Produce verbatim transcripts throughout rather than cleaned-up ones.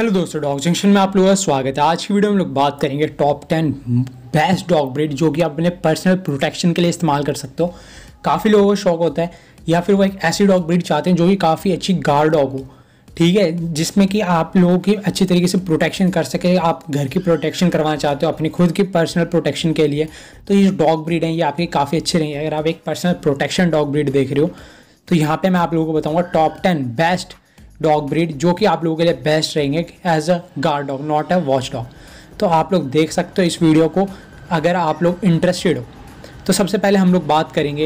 Hello दोस्तों, dog junction में आप लोगों का स्वागत है। आज की वीडियो में हम लोग बात करेंगे top ten best dog breed जो कि आप अपने पर्सनल प्रोटेक्शन के लिए इस्तेमाल कर सकते हो। काफ़ी लोगों को शौक होता है या फिर वो एक ऐसी डॉग ब्रीड चाहते हैं जो कि काफ़ी अच्छी गार्ड डॉग हो, ठीक है, जिसमें कि आप लोगों की अच्छी तरीके से प्रोटेक्शन कर सके। आप घर की प्रोटेक्शन करवाना चाहते हो अपनी खुद की पर्सनल प्रोटेक्शन के लिए, तो ये जो डॉग ब्रीड है ये आपकी काफ़ी अच्छी रहेंगे। अगर आप एक पर्सनल प्रोटेक्शन डॉग ब्रीड देख रहे हो तो यहाँ पर मैं आप लोगों को बताऊँगा top ten best dog breed जो कि आप लोगों के लिए बेस्ट रहेंगे as a guard dog, not a watch dog. तो आप लोग देख सकते हो इस वीडियो को अगर आप लोग इंटरेस्टेड हो। तो सबसे पहले हम लोग बात करेंगे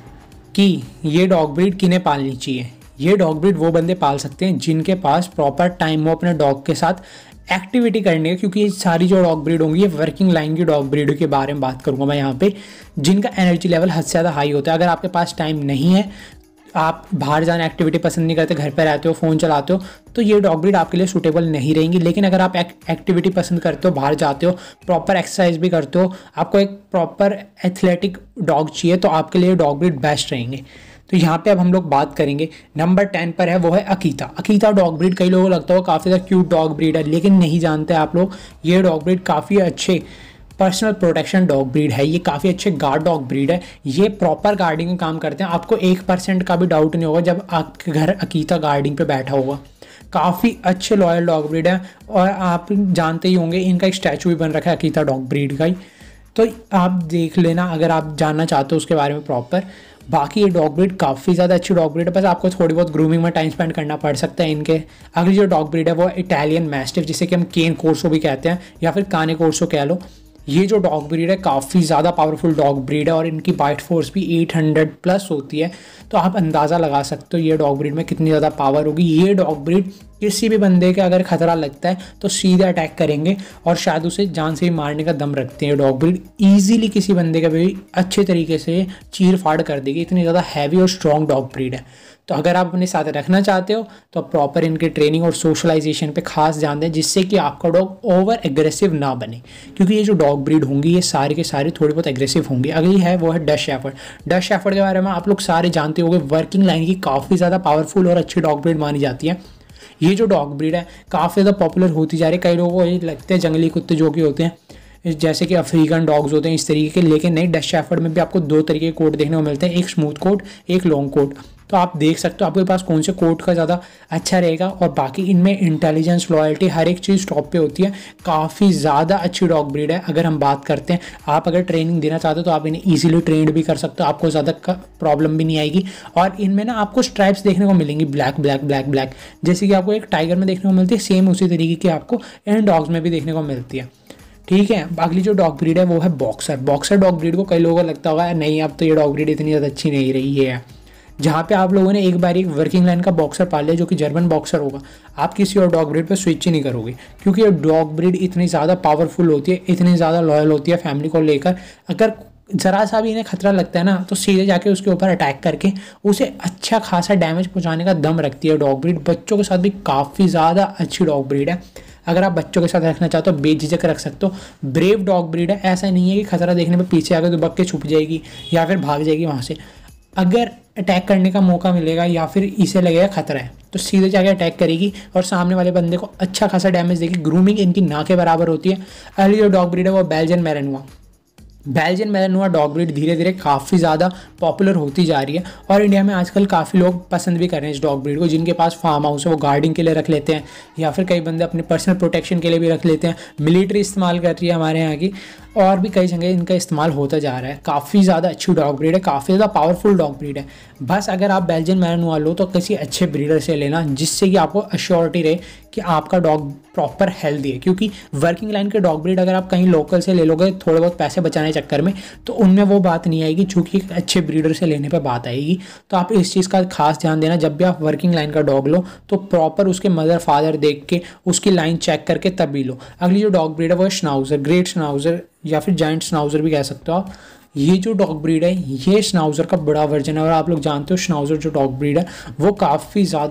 कि ये डॉग ब्रीड किन्हें पालनी चाहिए। ये डॉग ब्रीड वो बंदे पाल सकते हैं जिनके पास प्रॉपर टाइम हो अपने डॉग के साथ एक्टिविटी करने का, क्योंकि ये सारी जो डॉग ब्रीड होंगी ये वर्किंग लाइन की डॉग ब्रीड के बारे में बात करूँगा मैं यहाँ पे, जिनका एनर्जी लेवल हद से ज़्यादा हाई होता है। अगर आपके पास टाइम नहीं है, आप बाहर जाना एक्टिविटी पसंद नहीं करते, घर पे रहते हो, फ़ोन चलाते हो, तो ये डॉग ब्रीड आपके लिए सूटेबल नहीं रहेंगी। लेकिन अगर आप एक्टिविटी पसंद करते हो, बाहर जाते हो, प्रॉपर एक्सरसाइज भी करते हो, आपको एक प्रॉपर एथलेटिक डॉग चाहिए, तो आपके लिए डॉग ब्रीड बेस्ट रहेंगे। तो यहाँ पे अब हम लोग बात करेंगे, नंबर टेन पर है वो है अकीता। अकीता डॉग ब्रीड कई लोगों को लगता है काफ़ी ज़्यादा क्यूट डॉग ब्रीड है, लेकिन नहीं जानते आप लोग ये डॉग ब्रीड काफ़ी अच्छे पर्सनल प्रोटेक्शन डॉग ब्रीड है। ये काफ़ी अच्छे गार्ड डॉग ब्रीड है। ये प्रॉपर गार्डिंग का काम करते हैं। आपको एक परसेंट का भी डाउट नहीं होगा जब आपके घर अकीता गार्डिंग पे बैठा होगा। काफ़ी अच्छे लॉयल डॉग ब्रीड है और आप जानते ही होंगे इनका एक स्टैचू भी बन रखा है अकीता डॉग ब्रीड का ही, तो आप देख लेना अगर आप जानना चाहते हो उसके बारे में प्रॉपर। बाकी ये डॉग ब्रीड काफ़ी ज़्यादा अच्छी डॉग ब्रीड है, बस आपको थोड़ी बहुत ग्रूमिंग में टाइम स्पेंड करना पड़ सकता है इनके। अगली जो डॉग ब्रीड है वो इटालियन मैस्टिफ, जिसे कि हम केन कोर्सो भी कहते हैं या फिर काने कोर्सो कह लो। ये जो डॉग ब्रीड है काफ़ी ज़्यादा पावरफुल डॉग ब्रीड है और इनकी बाइट फोर्स भी आठ सौ प्लस होती है, तो आप अंदाज़ा लगा सकते हो ये डॉग ब्रीड में कितनी ज़्यादा पावर होगी। ये डॉग ब्रीड किसी भी बंदे के अगर खतरा लगता है तो सीधे अटैक करेंगे और शायद उसे जान से ही मारने का दम रखते हैं। डॉग ब्रीड ईजिली किसी बंदे का भी अच्छे तरीके से चीर फाड़ कर देगी, इतनी ज़्यादा हैवी और स्ट्रॉन्ग डॉग ब्रीड है। तो अगर आप अपने साथ रखना चाहते हो तो प्रॉपर इनके ट्रेनिंग और सोशलाइजेशन पे खास ध्यान दें, जिससे कि आपका डॉग ओवर एग्रेसिव ना बने, क्योंकि ये जो डॉग ब्रीड होंगी ये सारी के सारी थोड़ी बहुत एग्रेसिव होंगी। अगली है वो है डच शेफर्ड। डच शेफर्ड के बारे में आप लोग सारे जानते होंगे, वर्किंग लाइन की काफ़ी ज़्यादा पावरफुल और अच्छी डॉग ब्रीड मानी जाती है। ये जो डॉग ब्रीड है काफ़ी ज़्यादा पॉपुलर होती जा रही है। कई लोगों को ये लगते हैं जंगली कुत्ते जो कि होते हैं जैसे कि अफ्रीकन डॉग्स होते हैं इस तरीके के, लेकिन नहीं, डच शेफर्ड में भी आपको दो तरीके के कोट देखने को मिलते हैं, एक स्मूथ कोट, एक लॉन्ग कोट। तो आप देख सकते हो आपके पास कौन से कोट का ज़्यादा अच्छा रहेगा। और बाकी इनमें इंटेलिजेंस, लॉयल्टी, हर एक चीज़ टॉप पे होती है। काफ़ी ज़्यादा अच्छी डॉग ब्रीड है। अगर हम बात करते हैं, आप अगर ट्रेनिंग देना चाहते हो तो आप इन्हें ईजिली ट्रेंड भी कर सकते हो, आपको ज़्यादा प्रॉब्लम भी नहीं आएगी। और इनमें ना आपको स्ट्राइप्स देखने को मिलेंगी, ब्लैक ब्लैक ब्लैक ब्लैक, जैसे कि आपको एक टाइगर में देखने को मिलती है, सेम उसी तरीके की आपको इन डॉग्स में भी देखने को मिलती है, ठीक है। अगली जो डॉग ब्रीड है वो है बॉक्सर। बॉक्सर डॉग ब्रीड को कई लोगों को लगता होगा नहीं अब तो ये डॉग ब्रीड इतनी ज़्यादा अच्छी नहीं रही है। जहाँ पे आप लोगों ने एक बार एक वर्किंग लाइन का बॉक्सर पाल लिया जो कि जर्मन बॉक्सर होगा, आप किसी और डॉग ब्रीड पे स्विच ही नहीं करोगे, क्योंकि ये डॉग ब्रीड इतनी ज़्यादा पावरफुल होती है, इतनी ज़्यादा लॉयल होती है फैमिली को लेकर। अगर ज़रा सा भी इन्हें खतरा लगता है ना तो सीधे जाके उसके ऊपर अटैक करके उसे अच्छा खासा डैमेज पहुँचाने का दम रखती है डॉग ब्रीड। बच्चों के साथ भी काफ़ी ज़्यादा अच्छी डॉग ब्रीड है। अगर आप बच्चों के साथ रखना चाहते हो बेझिझक रख सकते हो। ब्रेव डॉग ब्रीड है, ऐसा नहीं है कि खतरा देखने पे पीछे आकर दुबक के छुप जाएगी या फिर भाग जाएगी वहाँ से। अगर अटैक करने का मौका मिलेगा या फिर इसे लगेगा खतरा है तो सीधे जाके अटैक करेगी और सामने वाले बंदे को अच्छा खासा डैमेज देगी। ग्रूमिंग इनकी ना के बराबर होती है। अगली जो डॉग ब्रीड है वो Belgian Malinois. Belgian Malinois dog breed धीरे धीरे काफ़ी ज़्यादा पॉपुलर होती जा रही है और इंडिया में आजकल काफ़ी लोग पसंद भी कर रहे हैं इस डॉग ब्रीड को। जिनके पास फार्म हाउस है वो गार्डिंग के लिए रख लेते हैं या फिर कई बंदे अपने पर्सनल प्रोटेक्शन के लिए भी रख लेते हैं। मिलिट्री इस्तेमाल कर रही है हमारे यहाँ की, और भी कई जगह इनका इस्तेमाल होता जा रहा है। काफ़ी ज़्यादा अच्छी डॉग ब्रीड है, काफ़ी ज़्यादा पावरफुल डॉग ब्रीड है। बस अगर आप बेल्जियन मैलेनोआ लो तो किसी अच्छे ब्रीडर से लेना, जिससे कि आपको अश्योरिटी रहे कि आपका डॉग प्रॉपर हेल्दी है। क्योंकि वर्किंग लाइन के डॉग ब्रीड अगर आप कहीं लोकल से ले लोगे थोड़े बहुत पैसे बचाने के चक्कर में, तो उनमें वो बात नहीं आएगी, चूँकि एक अच्छे ब्रीडर से लेने पर बात आएगी। तो आप इस चीज़ का खास ध्यान देना, जब भी आप वर्किंग लाइन का डॉग लो तो प्रॉपर उसके मदर फादर देख के उसकी लाइन चेक करके तभी लो। अगली जो डॉग ब्रीड है वो है श्नाउजर, ग्रेट श्नाउजर या फिर जाइंट श्नाउजर भी कह सकते हो आप। ये जो डॉग ब्रीड है ये श्नाउजर का बड़ा वर्जन है और आप लोग जानते हो श्नाउजर जो डॉग ब्रीड है वो काफ़ी ज़्यादा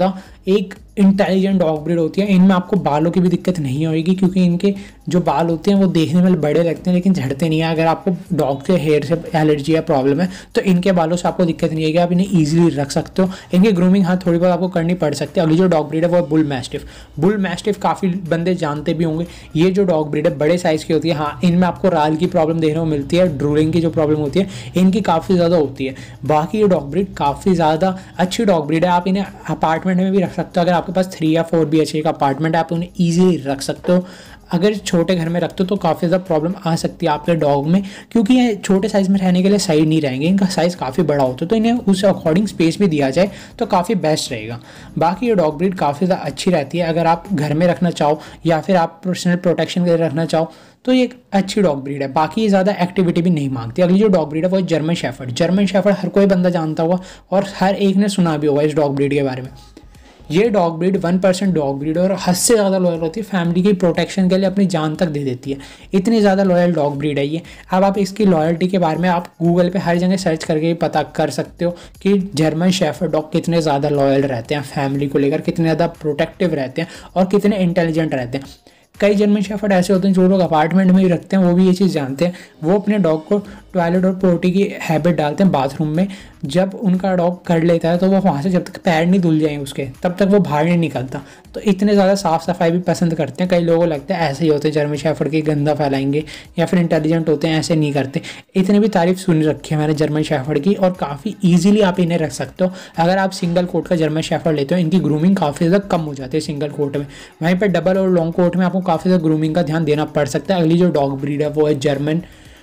एक इंटेलिजेंट डॉग ब्रीड होती है। इनमें आपको बालों की भी दिक्कत नहीं होगी, क्योंकि इनके जो बाल होते हैं वो देखने में बड़े लगते हैं लेकिन झड़ते नहीं है। अगर आपको डॉग के हेयर से एलर्जी या प्रॉब्लम है तो इनके बालों से आपको दिक्कत नहीं आएगी, आप इन्हें ईजिली रख सकते हो। इनकी ग्रूमिंग हाँ थोड़ी बहुत आपको करनी पड़ सकती है। अगली जो डॉग ब्रीड है वो है बुल मैस्टिफ। बुल मैस्टिफ काफ़ी बंदे जानते भी होंगे। ये जो डॉग ब्रीड है बड़े साइज़ की होती है। हाँ, इनमें आपको राल की प्रॉब्लम देखने को मिलती है, ड्रूलिंग की जो प्रॉब्लम होती है इनकी काफ़ी ज़्यादा होती है। बाकी ये डॉग ब्रीड काफ़ी ज़्यादा अच्छी डॉग ब्रीड है। आप इन्हें अपार्टमेंट में भी रख सकते हो। अगर आपके पास थ्री या फोर बी एच के का अपार्टमेंट है आप उन्हें ईजिली रख सकते हो। अगर छोटे घर में रखते हो तो काफ़ी ज़्यादा प्रॉब्लम आ सकती है आपके डॉग में, क्योंकि ये छोटे साइज़ में रहने के लिए सही नहीं रहेंगे। इनका साइज़ काफ़ी बड़ा होता है, तो इन्हें उस अकॉर्डिंग स्पेस भी दिया जाए तो काफ़ी बेस्ट रहेगा। बाकी ये डॉग ब्रीड काफ़ी ज़्यादा अच्छी रहती है। अगर आप घर में रखना चाहो या फिर आप पर्सनल प्रोटेक्शन के लिए रखना चाहो तो ये एक अच्छी डॉग ब्रीड है। बाकी ये ज़्यादा एक्टिविटी भी नहीं मांगती। अगली जो डॉग ब्रीड है वो है जर्मन शेफर्ड। जर्मन शेफर्ड हर कोई बंदा जानता होगा और हर एक ने सुना भी होगा इस डॉग ब्रीड के बारे में। ये dog breed one percent dog breed और हद से ज़्यादा लॉयल होती है। फैमिली की प्रोटेक्शन के लिए अपनी जान तक दे देती है, इतनी ज़्यादा लॉयल डॉग ब्रीड है ये। अब आप इसकी लॉयल्टी के बारे में आप गूगल पे हर जगह सर्च करके भी पता कर सकते हो कि जर्मन शेफर्ड डॉग कितने ज़्यादा लॉयल रहते हैं फैमिली को लेकर, कितने ज़्यादा प्रोटेक्टिव रहते हैं और कितने इंटेलिजेंट रहते हैं। कई जर्मन शेफर्ड ऐसे होते हैं जो लोग अपार्टमेंट में ही रखते हैं, वो भी ये चीज़ जानते हैं। वो अपने डॉग को टॉयलेट और पोटी की हैबिट डालते हैं बाथरूम में। जब उनका डॉग कर लेता है तो वो वहाँ से जब तक पैर नहीं धुल जाएंगे उसके तब तक वो बाहर नहीं निकलता। तो इतने ज़्यादा साफ़ सफाई भी पसंद करते हैं। कई लोगों को लगता है ऐसे ही होते हैं जर्मन शेफर्ड की, गंदा फैलाएंगे या फिर इंटेलिजेंट होते हैं, ऐसे नहीं करते। इतनी भी तारीफ सुन रखी है मैंने जर्मन शेफर्ड की और काफ़ी ईजिली आप इन्हें रख सकते हो। अगर आप सिंगल कोट का जर्मन शेफर्ड लेते हो इनकी ग्रूमिंग काफ़ी ज़्यादा कम हो जाती है सिंगल कोट में। वहीं पर डबल और लॉन्ग कोट में आपको काफ़ी ज़्यादा ग्रूमिंग का ध्यान देना पड़ सकता है। अगली जो डॉग ब्रीड है वो है जर्मन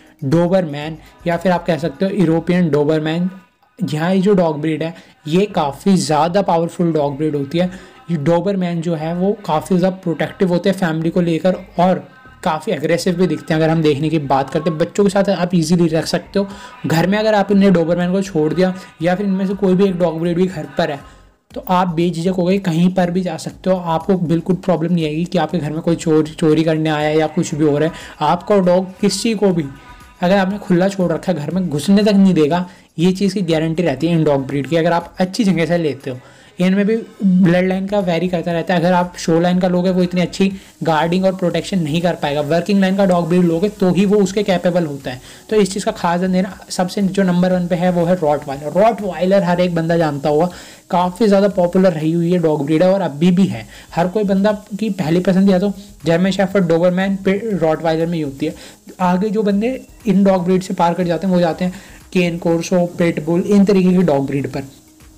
डोबरमैन या फिर आप कह सकते हो यूरोपियन डोबरमैन। यहाँ ये जो डॉग ब्रीड है ये काफ़ी ज़्यादा पावरफुल डॉग ब्रीड होती है। ये डोबरमैन जो है वो काफ़ी ज़्यादा प्रोटेक्टिव होते हैं फैमिली को लेकर और काफ़ी एग्रेसिव भी दिखते हैं। अगर हम देखने की बात करते हैं बच्चों के साथ आप इजीली रख सकते हो घर में। अगर आप इन्हें डोबरमैन को छोड़ दिया या फिर इनमें से कोई भी एक डॉग ब्रीड भी घर पर है तो आप बेझिझक हो गए कहीं पर भी जा सकते हो। आपको बिल्कुल प्रॉब्लम नहीं आएगी कि आपके घर में कोई चोरी चोरी करने आया है या कुछ भी हो रहा है। आपका डॉग किसी को भी अगर आपने खुला छोड़ रखा है घर में घुसने तक नहीं देगा। ये चीज़ की गारंटी रहती है इन डॉग ब्रीड की, अगर आप अच्छी जगह से लेते हो। इनमें भी ब्लड लाइन का वेरी करता रहता है। अगर आप शो लाइन का लोगे वो इतनी अच्छी गार्डिंग और प्रोटेक्शन नहीं कर पाएगा। वर्किंग लाइन का डॉग ब्रीड लोगे तो ही वो उसके कैपेबल होता है। तो इस चीज़ का खास ध्यान देना। सबसे जो नंबर वन पे है वो है रॉटवाइलर। रॉटवाइलर हर एक बंदा जानता होगा, काफ़ी ज़्यादा पॉपुलर रही हुई है डॉग ब्रीड है और अभी भी है। हर कोई बंदा की पहली पसंद या तो जर्मन शेफर्ड डोबरमैन रॉटवाइलर में ही होती है। आगे जो बंदे इन डॉग ब्रीड से पार कर जाते हैं वो जाते हैं केन कोर्सो, पिटबुल, इन तरीके की डॉग ब्रीड पर।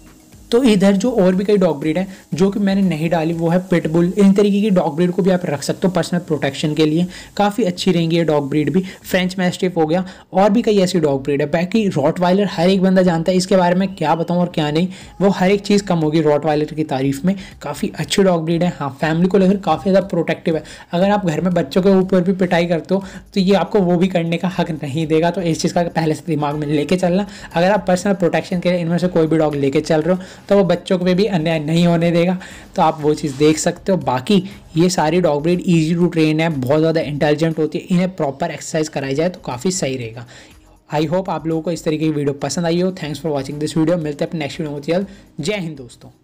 तो इधर जो और भी कई डॉग ब्रीड है जो कि मैंने नहीं डाली वो है पिटबुल। इन तरीके की डॉग ब्रीड को भी आप रख सकते हो पर्सनल प्रोटेक्शन के लिए, काफ़ी अच्छी रहेंगी ये डॉग ब्रीड भी। फ्रेंच मैस्टिफ हो गया और भी कई ऐसी डॉग ब्रीड है। बाकी रॉटवाइलर हर एक बंदा जानता है, इसके बारे में क्या बताऊँ और क्या नहीं, वो हर एक चीज़ कम होगी रॉटवाइलर की तारीफ में। काफ़ी अच्छी डॉग ब्रीड है। हाँ, फैमिली को लेकर काफ़ी ज़्यादा प्रोटेक्टिव है। अगर आप घर में बच्चों के ऊपर भी पिटाई करते हो तो ये आपको वो भी करने का हक नहीं देगा। तो इस चीज़ का पहले से दिमाग में लेके चलना। अगर आप पर्सनल प्रोटेक्शन के लिए इनमें से कोई भी डॉग लेके चल रहे हो तो वो बच्चों को भी अन्याय नहीं होने देगा। तो आप वो चीज़ देख सकते हो। बाकी ये सारी dog breed easy to train है, बहुत ज़्यादा इंटेलिजेंट होती है। इन्हें प्रॉपर एक्सरसाइज कराई जाए तो काफ़ी सही रहेगा। आई होप आप लोगों को इस तरीके की वीडियो पसंद आई हो। Thanks for watching this video. मिलते हैं अपने नेक्स्ट वीडियो में जल्द। जय हिंद दोस्तों।